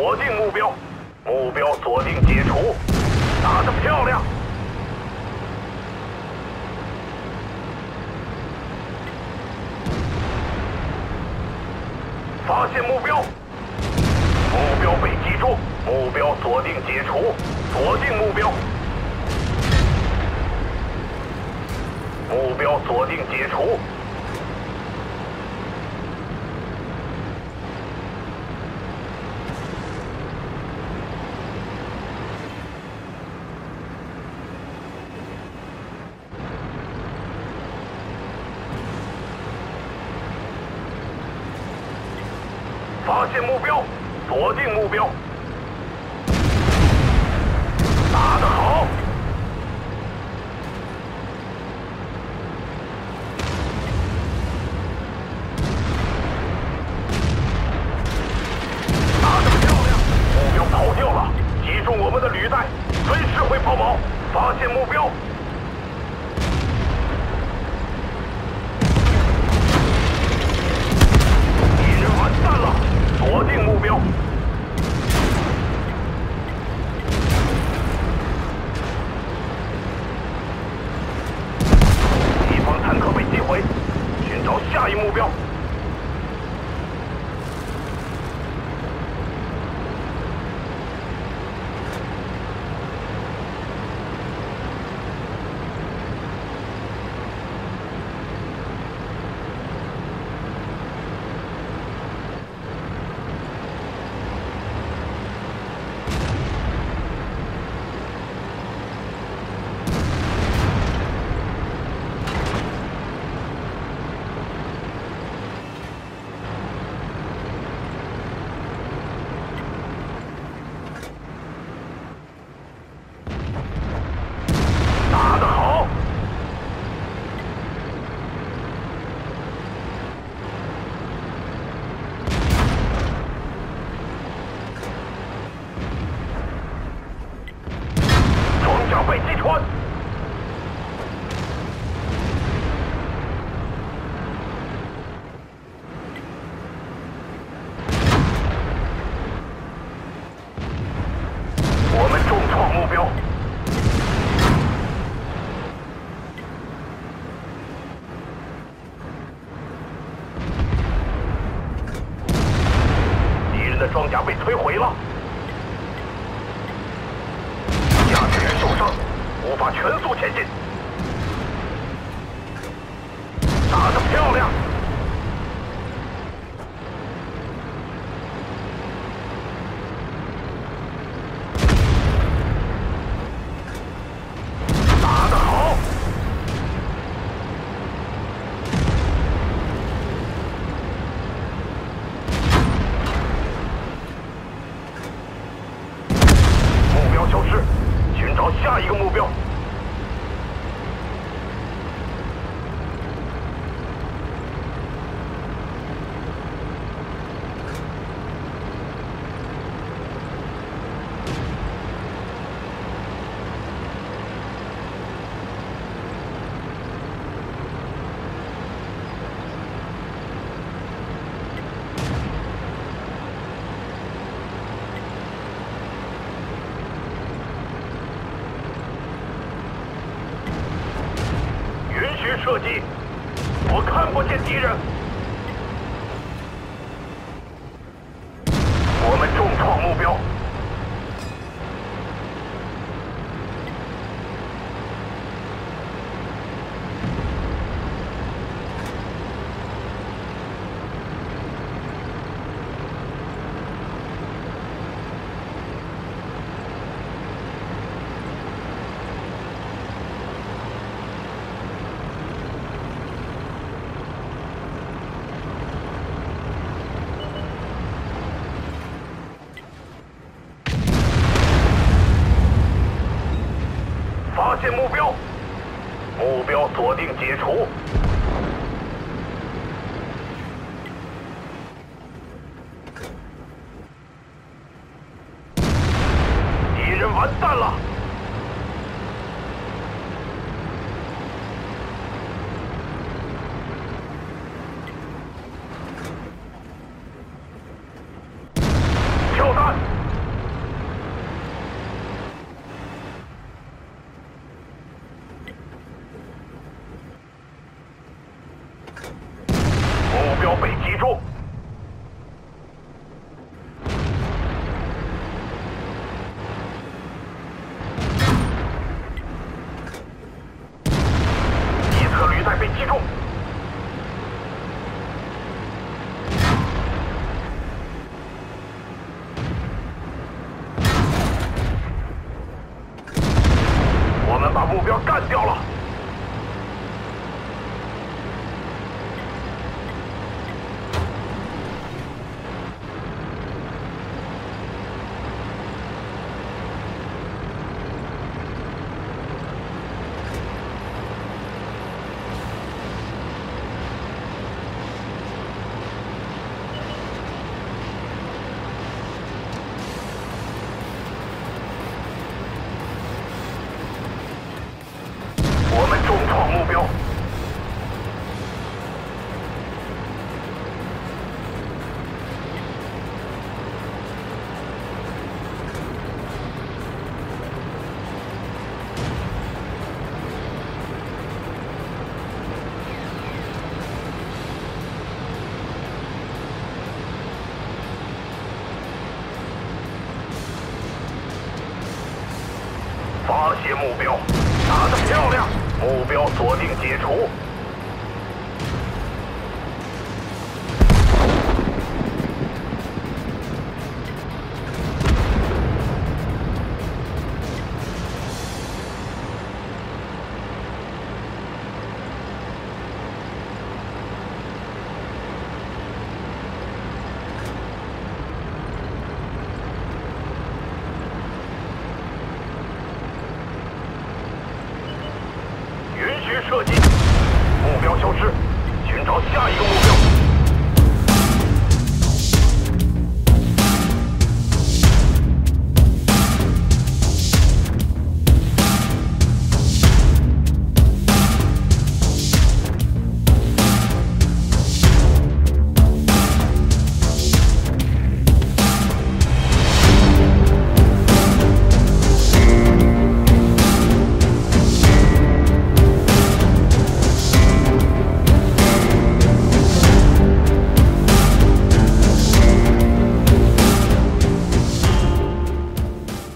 锁定目标，目标锁定解除，打得漂亮！发现目标，目标被击中，目标锁定解除，锁定目标，目标锁定解除。 发现目标，锁定目标，打得好！打得漂亮！目标跑掉了，击中我们的履带，随时会抛锚。发现目标。 锁定目标，敌方坦克被击毁，寻找下一目标。被击穿，我们重创目标，敌人的装甲被摧毁了。 受伤，无法全速前进。打得漂亮！打得好！目标消失。 寻找下一个目标。射击，我看不见敌人。我们重创目标。发现目标，目标锁定解除。敌人完蛋了！跳弹！ 被击中。一侧履带被击中。我们把目标干掉了。我们重创目标。发现目标，打得漂亮！目标锁定解除。允许射击，目标消失，寻找下一个目标。